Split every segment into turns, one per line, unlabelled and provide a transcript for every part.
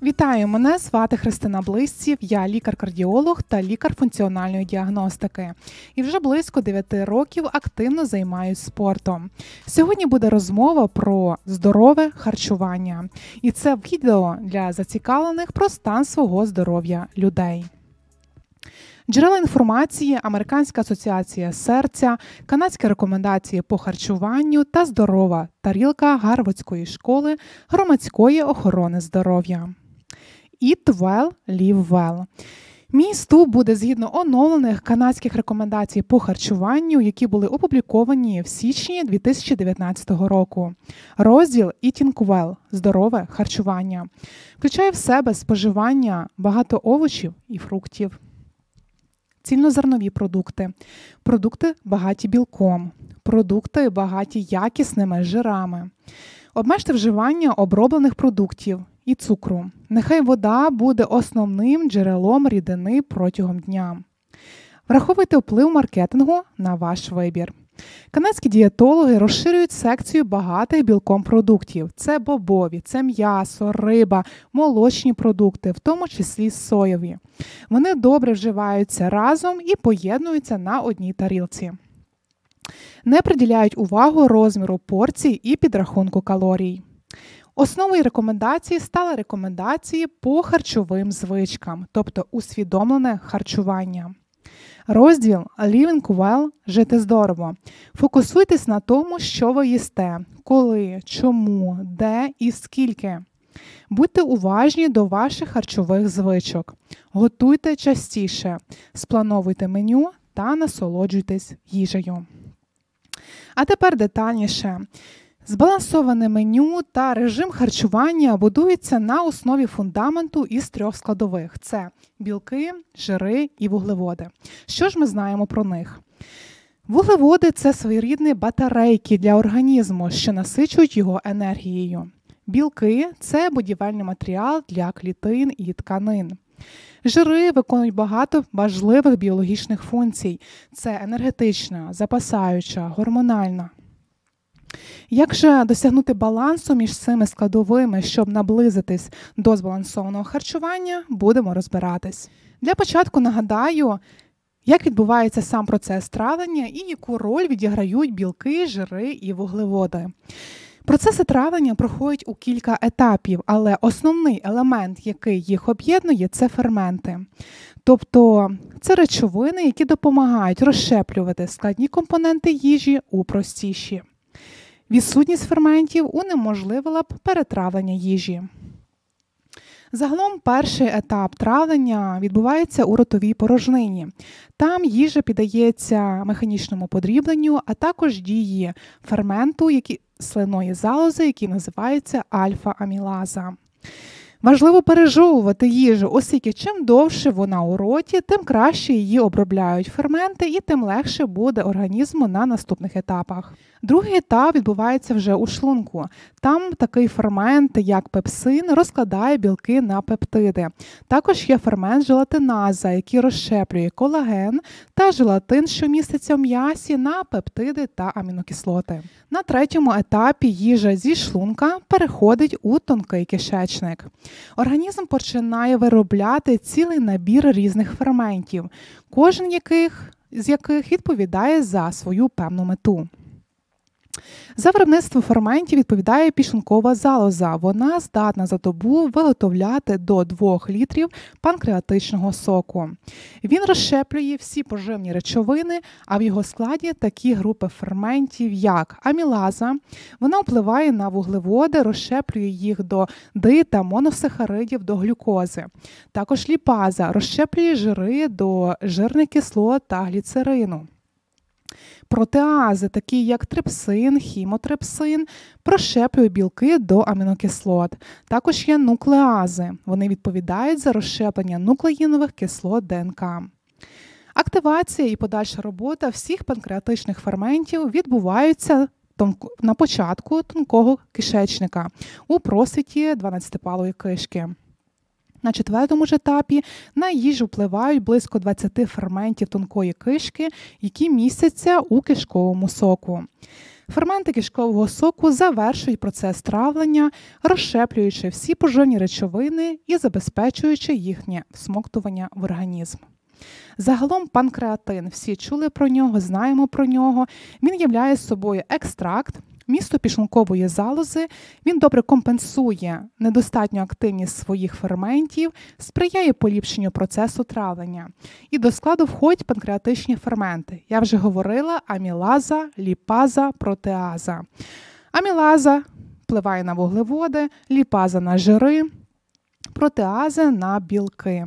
Вітаю! Мене звати Христина Блисців, я лікар-кардіолог та лікар функціональної діагностики. І вже близько 9 років активно займаюся спортом. Сьогодні буде розмова про здорове харчування. І це відео для зацікавлених про стан свого здоров'я людей. Джерела інформації – Американська асоціація серця, канадські рекомендації по харчуванню та здорова тарілка Гарвардської школи громадської охорони здоров'я. Eat well, live well. Мій вступ буде згідно оновлених канадських рекомендацій по харчуванню, які були опубліковані в січні 2019 року. Розділ Eating well – здорове харчування включає в себе споживання багато овочів і фруктів, цільнозернові продукти, продукти багаті білком, продукти багаті якісними жирами. Обмежте вживання оброблених продуктів і цукру. Нехай вода буде основним джерелом рідини протягом дня. Враховуйте вплив маркетингу на ваш вибір. Канадські дієтологи розширюють секцію багатих білком продуктів. Це бобові, це м'ясо, риба, молочні продукти, в тому числі соєві. Вони добре вживаються разом і поєднуються на одній тарілці. Не приділяють увагу розміру порцій і підрахунку калорій. Основою рекомендації стали рекомендації по харчовим звичкам, тобто усвідомлене харчування. Розділ Living well – жити здорово. Фокусуйтесь на тому, що ви їсте, коли, чому, де і скільки. Будьте уважні до ваших харчових звичок. Готуйте частіше, сплановуйте меню та насолоджуйтесь їжею. А тепер детальніше. Збалансоване меню та режим харчування будується на основі фундаменту із 3 складових – це білки, жири і вуглеводи. Що ж ми знаємо про них? Вуглеводи – це своєрідні батарейки для організму, що насичують його енергією. Білки – це будівельний матеріал для клітин і тканин. Жири виконують багато важливих біологічних функцій. Це енергетична, запасаюча, гормональна. Як же досягнути балансу між цими складовими, щоб наблизитись до збалансованого харчування, будемо розбиратись. Для початку нагадаю, як відбувається сам процес травлення і яку роль відіграють білки, жири і вуглеводи. Процеси травлення проходять у кілька етапів, але основний елемент, який їх об'єднує, це ферменти. Тобто це речовини, які допомагають розщеплювати складні компоненти їжі у простіші. Відсутність ферментів унеможливила б перетравлення їжі. Загалом перший етап травлення відбувається у ротовій порожнині. Там їжа піддається механічному подрібленню, а також дії ферменту слинної залози, який називається альфа-амілаза. Важливо пережовувати їжу, оскільки чим довше вона у роті, тим краще її обробляють ферменти і тим легше буде організму на наступних етапах. Другий етап відбувається вже у шлунку. Там такий фермент, як пепсин, розкладає білки на пептиди. Також є фермент желатиназа, який розщеплює колаген та желатин, що міститься в м'ясі, на пептиди та амінокислоти. На третьому етапі їжа зі шлунка переходить у тонкий кишечник. Організм починає виробляти цілий набір різних ферментів, кожен з яких відповідає за свою певну мету. За виробництво ферментів відповідає підшлункова залоза. Вона здатна за добу виготовляти до 2 літрів панкреатичного соку. Він розщеплює всі поживні речовини, а в його складі такі групи ферментів, як амілаза. Вона впливає на вуглеводи, розщеплює їх до ди та моносахаридів до глюкози. Також ліпаза розщеплює жири до жирних кислот та гліцерину. Протеази, такі як трипсин, хімотрипсин, розщеплюють білки до амінокислот. Також є нуклеази. Вони відповідають за розщеплення нуклеїнових кислот ДНК. Активація і подальша робота всіх панкреатичних ферментів відбуваються на початку тонкого кишечника у просвіті 12-палої кишки. На 4-му ж етапі на їжу впливають близько 20 ферментів тонкої кишки, які містяться у кишковому соку. Ферменти кишкового соку завершують процес травлення, розщеплюючи всі поживні речовини і забезпечуючи їхнє всмоктування в організм. Загалом панкреатин, всі чули про нього, знаємо про нього. Він являє собою екстракт місту підшлункової залози, він добре компенсує недостатню активність своїх ферментів, сприяє поліпшенню процесу травлення. І до складу входять панкреатичні ферменти. Я вже говорила: амілаза, ліпаза, протеаза. Амілаза впливає на вуглеводи, ліпаза на жири, протеаза на білки.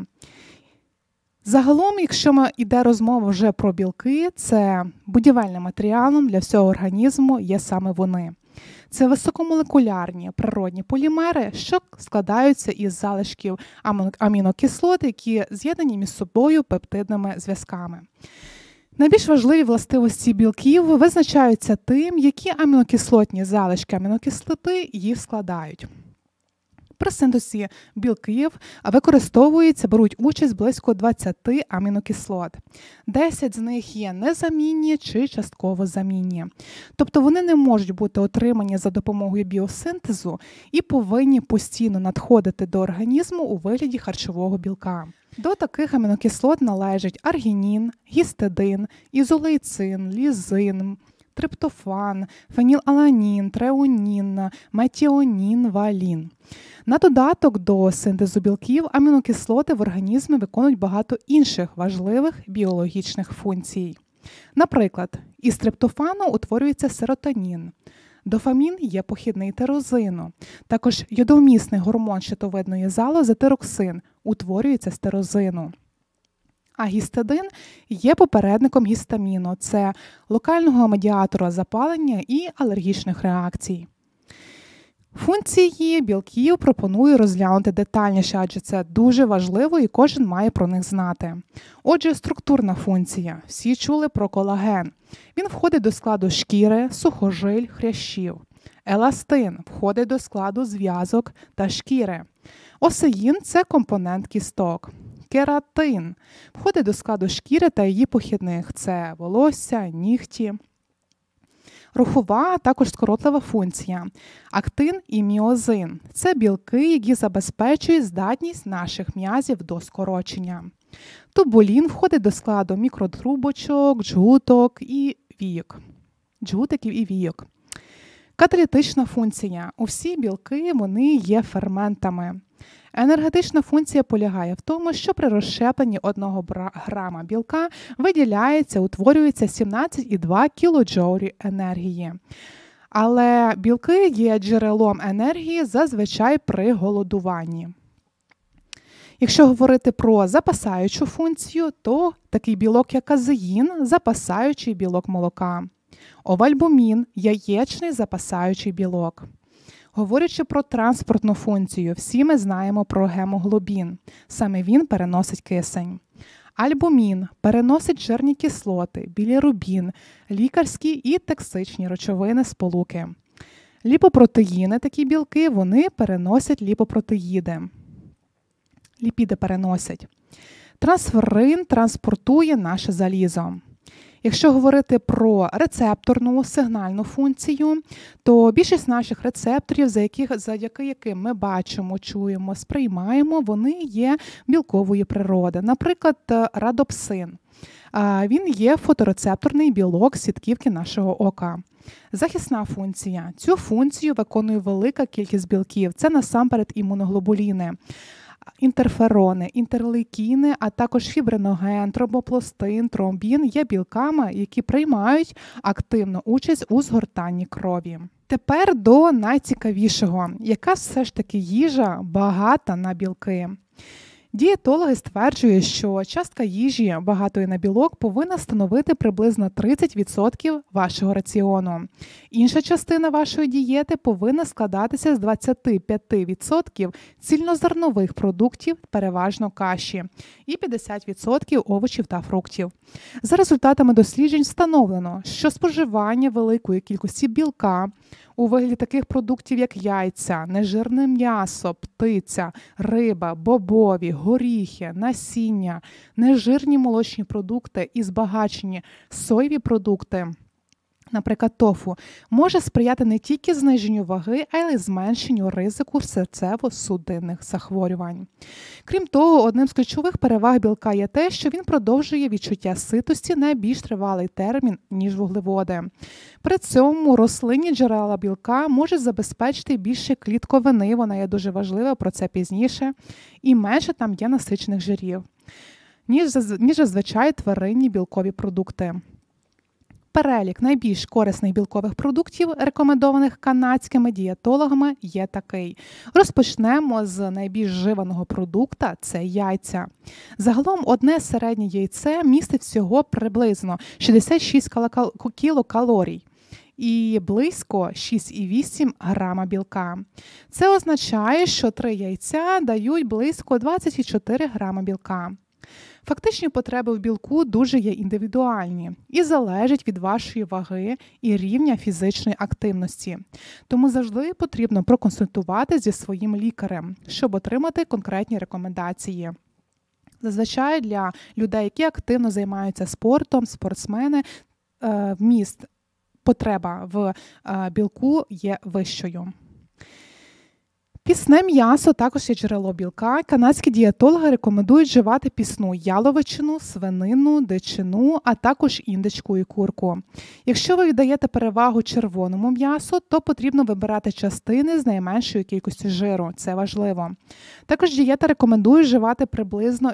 Загалом, якщо йде розмова вже про білки, це будівельним матеріалом для всього організму є саме вони. Це високомолекулярні природні полімери, що складаються із залишків амінокислот, які з'єднані між собою пептидними зв'язками. Найбільш важливі властивості білків визначаються тим, які амінокислотні залишки амінокислоти їх складають. При синтезі білків беруть участь близько 20 амінокислот. 10 з них є незамінні чи частково замінні. Тобто вони не можуть бути отримані за допомогою біосинтезу і повинні постійно надходити до організму у вигляді харчового білка. До таких амінокислот належать аргінін, гістидин, ізолейцин, лізин, триптофан, фенілаланін, треонін, метіонін, валін. На додаток до синтезу білків амінокислоти в організмі виконують багато інших важливих біологічних функцій. Наприклад, із триптофану утворюється серотонін. Дофамін є похідний тирозину. Також йодовмісний гормон щитовидної залози тироксин утворюється з тирозину. А гістидин є попередником гістаміну. Це локального медіатора запалення і алергічних реакцій. Функції білків пропоную розглянути детальніше, адже це дуже важливо і кожен має про них знати. Отже, структурна функція. Всі чули про колаген. Він входить до складу шкіри, сухожиль, хрящів. Еластин входить до складу зв'язок та шкіри. Осеїн – це компонент кісток. Кератин входить до складу шкіри та її похідних – це волосся, нігті. Рухова, а також скоротлива функція. Актин і міозин – це білки, які забезпечують здатність наших м'язів до скорочення. Тубулін входить до складу мікротрубочок, джгутиків і війок. Каталітична функція. Усі білки, вони є ферментами. Енергетична функція полягає в тому, що при розщепленні 1 грама білка утворюється 17,2 кілоджоулі енергії. Але білки є джерелом енергії зазвичай при голодуванні. Якщо говорити про запасаючу функцію, то такий білок, як казеїн, запасаючий білок молока. Овальбумін – яєчний запасаючий білок. Говорячи про транспортну функцію, всі ми знаємо про гемоглобін. Саме він переносить кисень. Альбумін переносить жирні кислоти, білірубін, лікарські і токсичні речовини сполуки. Ліпопротеїни, такі білки, вони переносять ліпопротеїди. Ліпіди переносять. Трансферин транспортує наше залізо. Якщо говорити про рецепторну сигнальну функцію, то більшість наших рецепторів, завдяки яким ми бачимо, чуємо, сприймаємо, вони є білкової природи. Наприклад, радопсин. Він є фоторецепторний білок сітківки нашого ока. Захисна функція. Цю функцію виконує велика кількість білків. Це насамперед імуноглобуліни. Інтерферони, інтерлейкіни, а також фібриноген, тромбопластин, тромбін є білками, які приймають активну участь у згортанні крові. Тепер до найцікавішого. Яка все ж таки їжа багата на білки? Дієтологи стверджують, що частка їжі, багатої на білок, повинна становити приблизно 30% вашого раціону. Інша частина вашої дієти повинна складатися з 25% цільнозернових продуктів, переважно каші, і 50% овочів та фруктів. За результатами досліджень встановлено, що споживання великої кількості білка у вигляді таких продуктів, як яйця, нежирне м'ясо, птиця, риба, бобові, горіхи, насіння, нежирні молочні продукти і збагачені соєві продукти наприклад, тофу, може сприяти не тільки зниженню ваги, а й зменшенню ризику серцево-судинних захворювань. Крім того, одним з ключових переваг білка є те, що він продовжує відчуття ситості на більш тривалий термін, ніж вуглеводи. При цьому рослинні джерела білка можуть забезпечити більше клітковини, вона є дуже важлива, про це пізніше, і менше там є насичених жирів, ніж зазвичай тваринні білкові продукти. Перелік найбільш корисних білкових продуктів, рекомендованих канадськими дієтологами, є такий. Розпочнемо з найбільш вживаного продукта – це яйця. Загалом одне середнє яйце містить всього приблизно 66 кілокалорій і близько 6,8 грама білка. Це означає, що 3 яйця дають близько 24 грама білка. Фактичні потреби в білку дуже є індивідуальні і залежать від вашої ваги і рівня фізичної активності. Тому завжди потрібно проконсультуватися зі своїм лікарем, щоб отримати конкретні рекомендації. Зазвичай для людей, які активно займаються спортом, спортсмени, потреба в білку є вищою. Пісне м'ясо також є джерело білка. Канадські дієтологи рекомендують вживати пісну яловичину, свинину, дичину, а також індичку і курку. Якщо ви віддаєте перевагу червоному м'ясу, то потрібно вибирати частини з найменшою кількістю жиру. Це важливо. Також дієта рекомендує вживати приблизно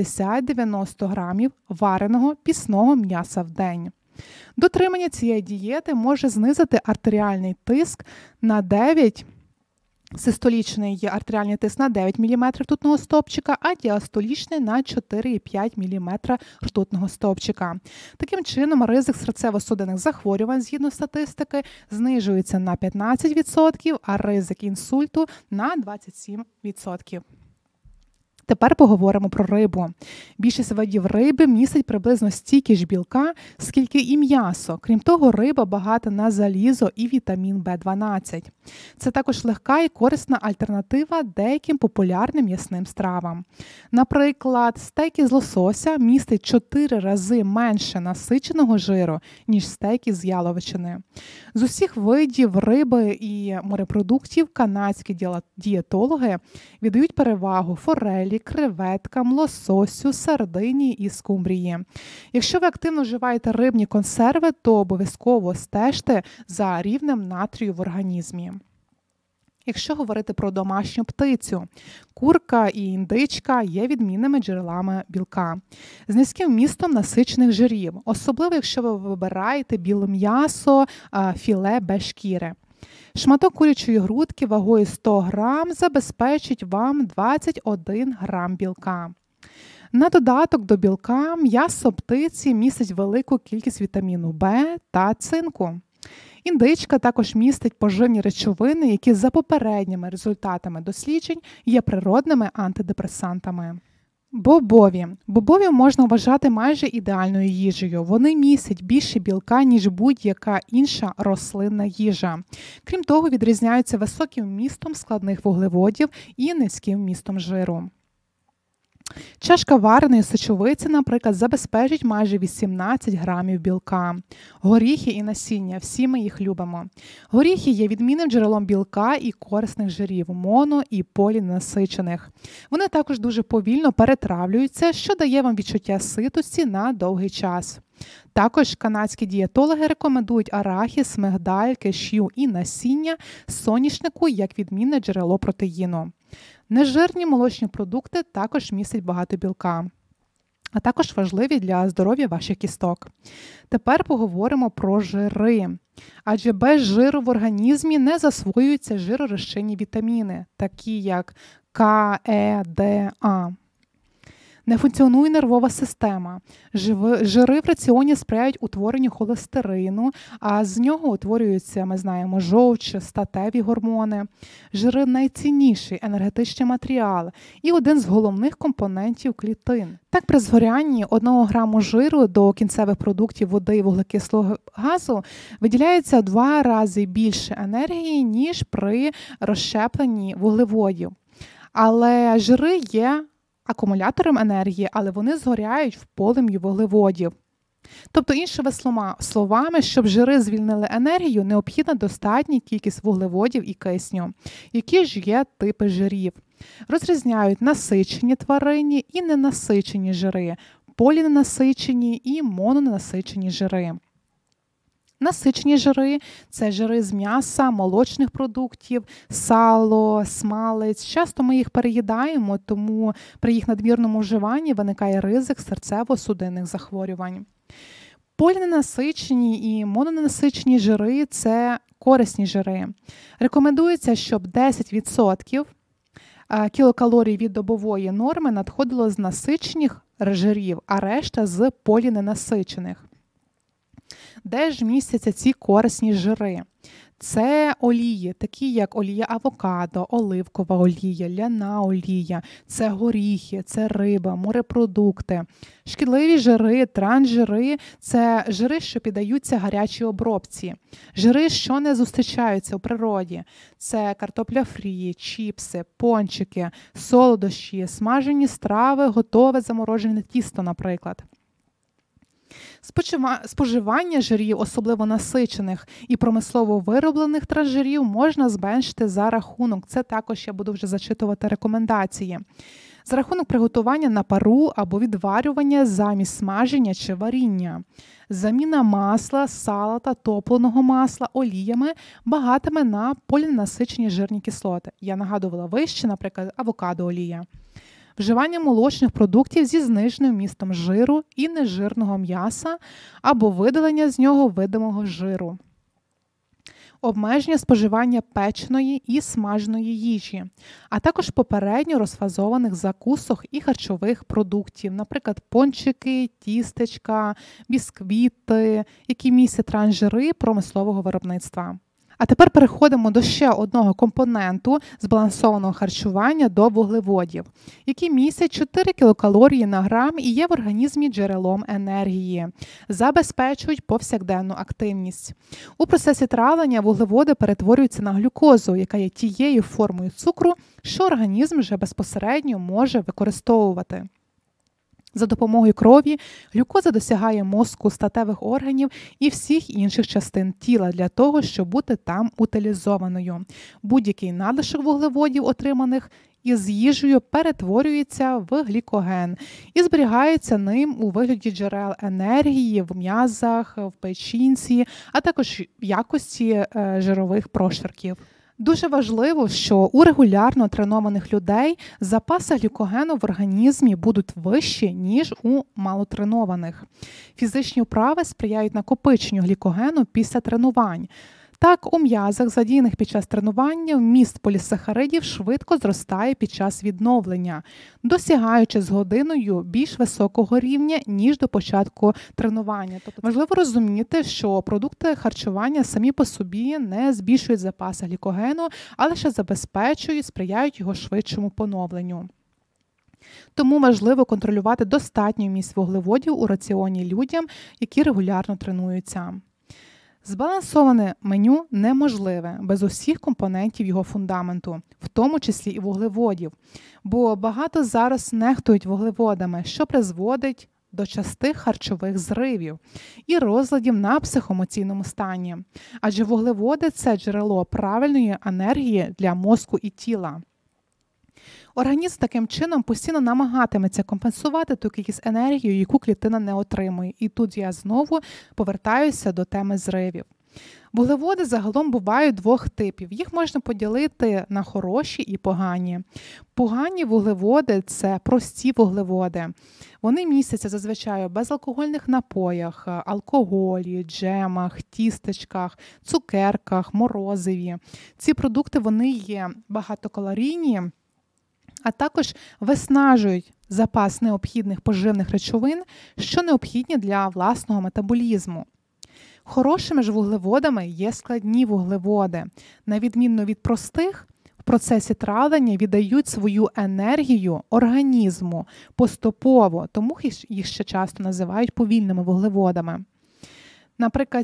80-90 грамів вареного пісного м'яса в день. Дотримання цієї дієти може знизити артеріальний тиск на 9 Систолічний артеріальний тиск на 9 мм ртутного стовпчика, а діастолічний на 4,5 мм ртутного стовпчика. Таким чином, ризик серцево-судинних захворювань, згідно статистики, знижується на 15%, а ризик інсульту на 27%. Тепер поговоримо про рибу. Більшість видів риби містить приблизно стільки ж білка, скільки і м'ясо. Крім того, риба багата на залізо і вітамін В12. Це також легка і корисна альтернатива деяким популярним м'ясним стравам. Наприклад, стейки з лосося містять 4 рази менше насиченого жиру, ніж стейки з яловичини. З усіх видів риби і морепродуктів канадські дієтологи віддають перевагу форелі, креветкам, лососю, сардині і скумбрії. Якщо ви активно вживаєте рибні консерви, то обов'язково стежте за рівнем натрію в організмі. Якщо говорити про домашню птицю, курка і індичка є відмінними джерелами білка з низьким вмістом насичених жирів, особливо якщо ви вибираєте біле м'ясо, філе без шкіри. Шматок курячої грудки вагою 100 грам забезпечить вам 21 грам білка. На додаток до білка м'ясо птиці містить велику кількість вітаміну В та цинку. Індичка також містить поживні речовини, які за попередніми результатами досліджень є природними антидепресантами. Бобові. Бобові можна вважати майже ідеальною їжею. Вони містять більше білка, ніж будь-яка інша рослинна їжа. Крім того, відрізняються високим вмістом складних вуглеводів і низьким вмістом жиру. Чашка вареної сочовиці, наприклад, забезпечить майже 18 грамів білка. Горіхи і насіння – всі ми їх любимо. Горіхи є відмінним джерелом білка і корисних жирів, моно- і поліненасичених. Вони також дуже повільно перетравлюються, що дає вам відчуття ситості на довгий час. Також канадські дієтологи рекомендують арахіс, мигдаль, кешю і насіння соняшнику як відмінне джерело протеїну. Нежирні молочні продукти також містять багато білка, а також важливі для здоров'я ваших кісток. Тепер поговоримо про жири. Адже без жиру в організмі не засвоюються жиророзчинні вітаміни, такі як К, Е, Д, А. Не функціонує нервова система. Жири в раціоні сприяють утворенню холестерину, а з нього утворюються, ми знаємо, жовч, статеві гормони. Жири – найцінніший енергетичний матеріал і один з головних компонентів клітин. Так, при згорянні 1 граму жиру до кінцевих продуктів води і вуглекислого газу виділяється в 2 рази більше енергії, ніж при розщепленні вуглеводів. Але жири є акумулятором енергії, але вони згоряють в полум'ї вуглеводів. Тобто, іншими словами, щоб жири звільнили енергію, необхідна достатня кількість вуглеводів і кисню. Які ж є типи жирів? Розрізняють насичені тваринні і ненасичені жири, поліненасичені і мононенасичені жири. Насичені жири – це жири з м'яса, молочних продуктів, сало, смалець. Часто ми їх переїдаємо, тому при їх надмірному вживанні виникає ризик серцево-судинних захворювань. Поліненасичені і мононенасичені жири – це корисні жири. Рекомендується, щоб 10% кілокалорій від добової норми надходило з насичених жирів, а решта з поліненасичених. Де ж містяться ці корисні жири? Це олії, такі як олія авокадо, оливкова олія, ляна олія, це горіхи, це риба, морепродукти. Шкідливі жири, трансжири – це жири, що піддаються гарячій обробці. Жири, що не зустрічаються у природі. Це картопля фрі, чіпси, пончики, солодощі, смажені страви, готове заморожене тісто, наприклад. Споживання жирів, особливо насичених і промислово вироблених трансжирів, можна зменшити за рахунок, це також я буду вже зачитувати рекомендації, за рахунок приготування на пару або відварювання замість смаження чи варіння. Заміна масла, сала та топленого масла оліями багатими на поліненасичені жирні кислоти. Я нагадувала вище, наприклад, авокадо-олія. Вживання молочних продуктів зі зниженим вмістом жиру і нежирного м'яса або видалення з нього видимого жиру. Обмеження споживання печеної і смаженої їжі, а також попередньо розфазованих закусок і харчових продуктів, наприклад, пончики, тістечка, бісквіти, які містять трансжири промислового виробництва. А тепер переходимо до ще одного компоненту збалансованого харчування – до вуглеводів, які містять 4 кілокалорії на грам і є в організмі джерелом енергії, забезпечують повсякденну активність. У процесі травлення вуглеводи перетворюються на глюкозу, яка є тією формою цукру, що організм вже безпосередньо може використовувати. За допомогою крові глюкоза досягає мозку, статевих органів і всіх інших частин тіла для того, щоб бути там утилізованою. Будь-який надлишок вуглеводів, отриманих із їжею, перетворюється в глікоген і зберігається ним у вигляді джерел енергії в м'язах, в печінці, а також в якості жирових прошарків. Дуже важливо, що у регулярно тренованих людей запаси глікогену в організмі будуть вищі, ніж у малотренованих. Фізичні вправи сприяють накопиченню глікогену після тренувань. Так, у м'язах, задіяних під час тренування, вміст полісахаридів швидко зростає під час відновлення, досягаючи з годиною більш високого рівня, ніж до початку тренування. Тобто важливо розуміти, що продукти харчування самі по собі не збільшують запаси глікогену, а лише забезпечують, сприяють його швидшому поновленню. Тому важливо контролювати достатню вміст вуглеводів у раціоні людям, які регулярно тренуються. Збалансоване меню неможливе без усіх компонентів його фундаменту, в тому числі і вуглеводів, бо багато зараз нехтують вуглеводами, що призводить до частих харчових зривів і розладів на психоемоційному стані. Адже вуглеводи – це джерело правильної енергії для мозку і тіла. Організм таким чином постійно намагатиметься компенсувати ту кількість енергії, яку клітина не отримує. І тут я знову повертаюся до теми зривів. Вуглеводи загалом бувають двох типів. Їх можна поділити на хороші і погані. Погані вуглеводи – це прості вуглеводи. Вони містяться зазвичай у безалкогольних напоях, алкоголі, джемах, тістечках, цукерках, морозиві. Ці продукти вони є багатокалорійні, а також виснажують запас необхідних поживних речовин, що необхідні для власного метаболізму. Хорошими ж вуглеводами є складні вуглеводи. На відміну від простих, в процесі травлення віддають свою енергію організму поступово, тому їх ще часто називають повільними вуглеводами. Наприклад,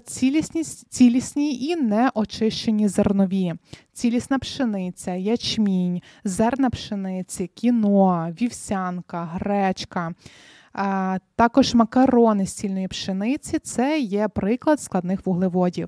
цілісні і неочищені зернові, цілісна пшениця, ячмінь, зерна пшениці, кіноа, вівсянка, гречка. Також макарони з цільної пшениці – це є приклад складних вуглеводів.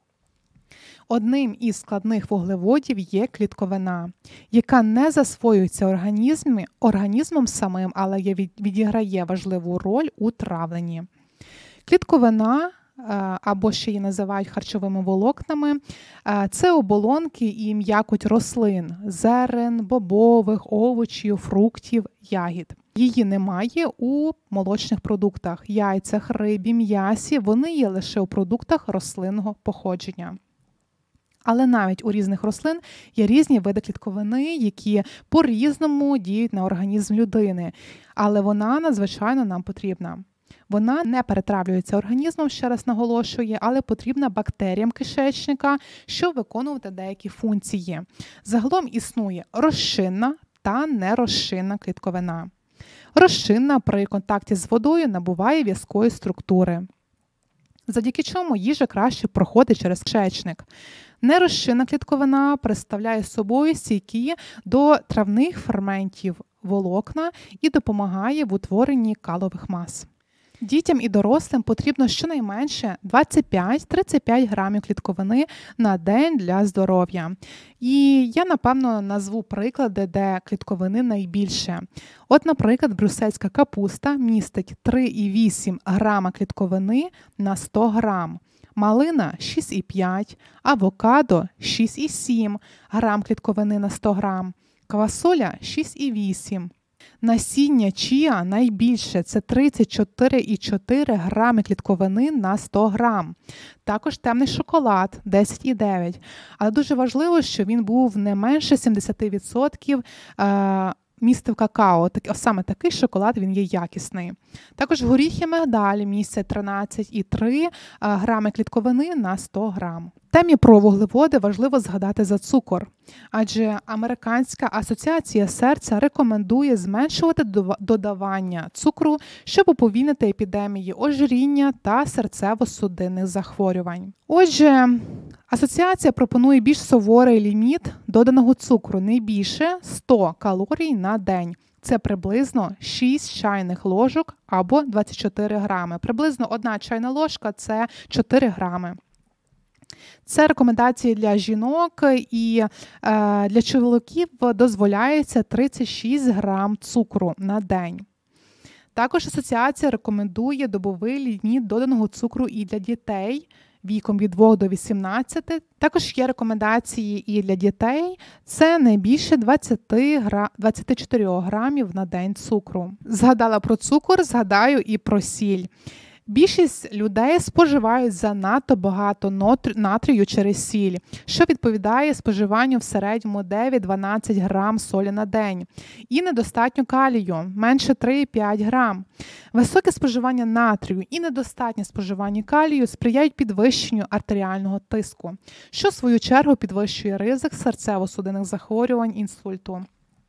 Одним із складних вуглеводів є клітковина, яка не засвоюється організмом самим, але відіграє важливу роль у травленні. Клітковина, або ще її називають харчовими волокнами, це оболонки і м'якоть рослин, зерен, бобових, овочів, фруктів, ягід. Її немає у молочних продуктах, яйцях, рибі, м'ясі, вони є лише у продуктах рослинного походження. Але навіть у різних рослин є різні види клітковини, які по-різному діють на організм людини. Але вона надзвичайно нам потрібна. Вона не перетравлюється організмом, ще раз наголошую, але потрібна бактеріям кишечника, щоб виконувати деякі функції. Загалом існує розчинна та нерозчинна клітковина. Розчинна при контакті з водою набуває в'язкої структури, завдяки чому їжа краще проходить через кишечник. Нерозчинна клітковина представляє собою стійкі до травних ферментів волокна і допомагає в утворенні калових мас. Дітям і дорослим потрібно щонайменше 25-35 грамів клітковини на день для здоров'я. І я, напевно, назву приклади, де клітковини найбільше. От, наприклад, брюссельська капуста містить 3,8 грама клітковини на 100 грам. Малина – 6,5, авокадо – 6,7 грам клітковини на 100 грам, квасоля – 6,8. Насіння чіа найбільше – це 34,4 грами клітковини на 100 грам. Також темний шоколад – 10,9. Але дуже важливо, що він був не менше 70% містив какао. Саме такий шоколад, він є якісний. Також горіхи мигдаль містять 13,3 грами клітковини на 100 грам. В темі про вуглеводи важливо згадати за цукор, адже Американська асоціація серця рекомендує зменшувати додавання цукру, щоб уповільнити епідемії ожиріння та серцево-судинних захворювань. Отже, асоціація пропонує більш суворий ліміт доданого цукру, не більше 100 калорій на день. Це приблизно 6 чайних ложок або 24 грами. Приблизно 1 чайна ложка – це 4 грами. Це рекомендації для жінок, і для чоловіків дозволяється 36 грам цукру на день. Також асоціація рекомендує добовий ліміт доданого цукру і для дітей віком від 2 до 18. Також є рекомендації і для дітей. Це не більше 24 грамів на день цукру. Згадала про цукор, згадаю і про сіль. Більшість людей споживають занадто багато натрію через сіль, що відповідає споживанню в середньому 9-12 грам солі на день. І недостатньо калію – менше 3,5 грам. Високе споживання натрію і недостатнє споживання калію сприяють підвищенню артеріального тиску, що в свою чергу підвищує ризик серцево-судинних захворювань, інсульту.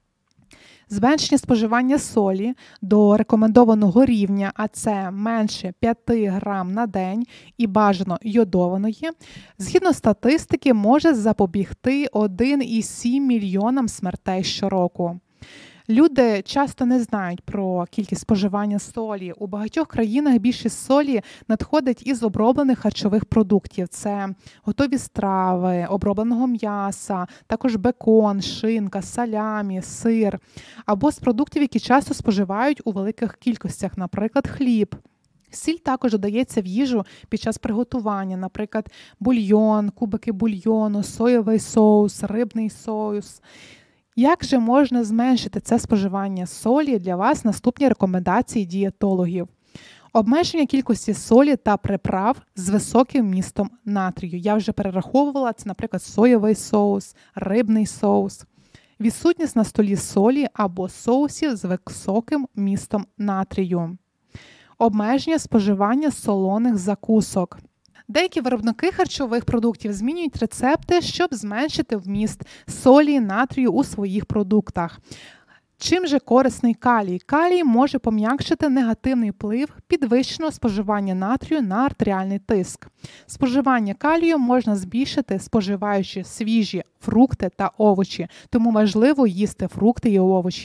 Зменшення споживання солі до рекомендованого рівня, а це менше 5 грам на день і бажано йодованої, згідно статистики, може запобігти 1,7 мільйонам смертей щороку. Люди часто не знають про кількість споживання солі. У багатьох країнах більшість солі надходить із оброблених харчових продуктів. Це готові страви, обробленого м'яса, також бекон, шинка, салямі, сир. Або з продуктів, які часто споживають у великих кількостях, наприклад, хліб. Сіль також додається в їжу під час приготування, наприклад, бульйон, кубики бульйону, соєвий соус, рибний соус. Як же можна зменшити це споживання солі? Для вас наступні рекомендації дієтологів. Обмеження кількості солі та приправ з високим вмістом натрію. Я вже перераховувала, це, наприклад, соєвий соус, рибний соус. Відсутність на столі солі або соусів з високим вмістом натрію. Обмеження споживання солоних закусок. Деякі виробники харчових продуктів змінюють рецепти, щоб зменшити вміст солі і натрію у своїх продуктах. Чим же корисний калій? Калій може пом'якшити негативний вплив підвищеного споживання натрію на артеріальний тиск. Споживання калію можна збільшити, споживаючи свіжі фрукти та овочі, тому важливо їсти фрукти і овочі.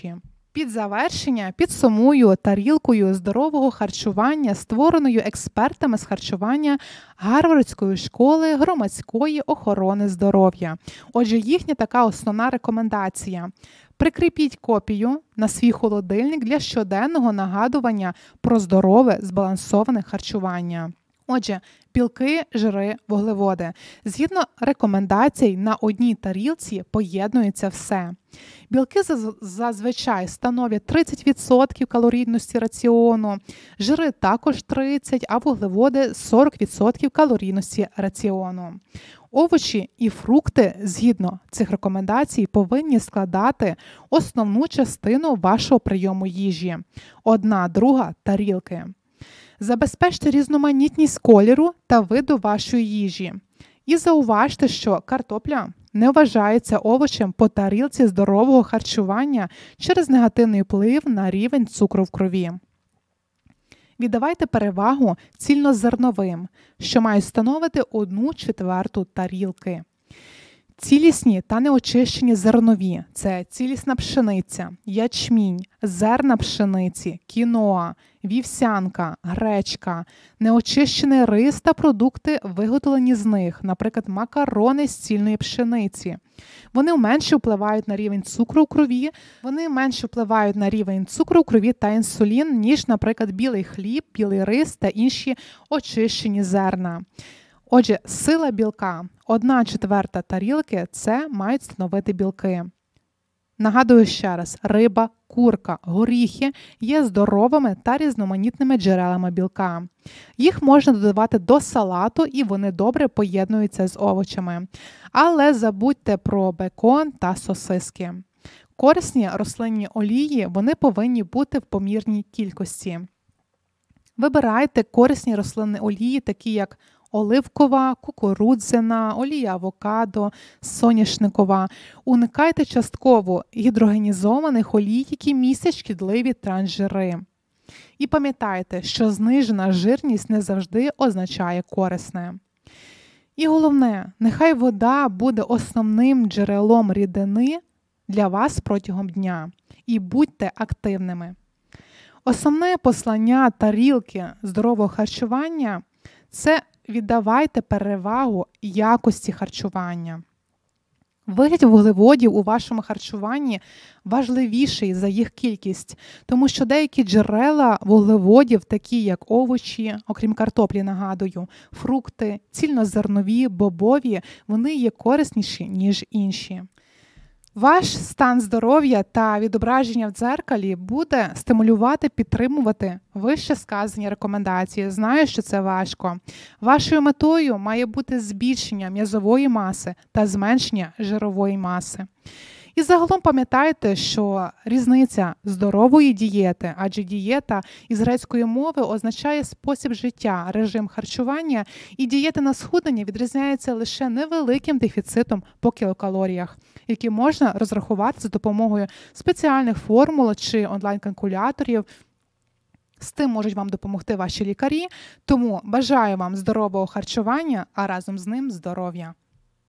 Під завершення підсумую тарілкою здорового харчування, створеною експертами з харчування Гарвардської школи громадської охорони здоров'я. Отже, їхня така основна рекомендація. Прикріпіть копію на свій холодильник для щоденного нагадування про здорове, збалансоване харчування. Отже, білки, жири, вуглеводи. Згідно рекомендацій, на одній тарілці поєднується все. Білки зазвичай становлять 30% калорійності раціону, жири також 30%, а вуглеводи 40% калорійності раціону. Овочі і фрукти, згідно цих рекомендацій, повинні складати основну частину вашого прийому їжі. 1/2 тарілки. Забезпечте різноманітність кольору та виду вашої їжі. І зауважте, що картопля не вважається овочем по тарілці здорового харчування через негативний вплив на рівень цукру в крові. Віддавайте перевагу цільнозерновим, що мають становити 1/4 тарілки. Цілісні та неочищені зернові – це цілісна пшениця, ячмінь, зерна пшениці, кіноа, вівсянка, гречка, неочищений рис та продукти, виготовлені з них, наприклад, макарони з цільної пшениці. Вони менше впливають на рівень цукру у крові та інсулін, ніж, наприклад, білий хліб, білий рис та інші очищені зерна. Отже, сила білка. 1/4 тарілки – це мають становити білки. Нагадую ще раз, риба, курка, горіхи є здоровими та різноманітними джерелами білка. Їх можна додавати до салату і вони добре поєднуються з овочами. Але забудьте про бекон та сосиски. Корисні рослинні олії, вони повинні бути в помірній кількості. Вибирайте корисні рослинні олії, такі як оливкова, кукурудзяна, олія авокадо, соняшникова. Уникайте частково гідрогенізованих олій, які містять шкідливі трансжири. І пам'ятайте, що знижена жирність не завжди означає корисне. І головне, нехай вода буде основним джерелом рідини для вас протягом дня. І будьте активними. Основне послання тарілки здорового харчування – це віддавайте перевагу якості харчування. Вигляд вуглеводів у вашому харчуванні важливіший за їх кількість, тому що деякі джерела вуглеводів, такі як овочі, окрім картоплі, нагадую, фрукти, цільнозернові, бобові, вони є корисніші, ніж інші. Ваш стан здоров'я та відображення в дзеркалі буде стимулювати, підтримувати вище сказані рекомендації. Знаю, що це важко. Вашою метою має бути збільшення м'язової маси та зменшення жирової маси. І загалом пам'ятайте, що різниця здорової дієти, адже дієта із грецької мови означає спосіб життя, режим харчування, і дієта на схуднення відрізняється лише невеликим дефіцитом по кілокалоріях, які можна розрахувати за допомогою спеціальних формул чи онлайн-калькуляторів. З тим можуть вам допомогти ваші лікарі, тому бажаю вам здорового харчування, а разом з ним здоров'я.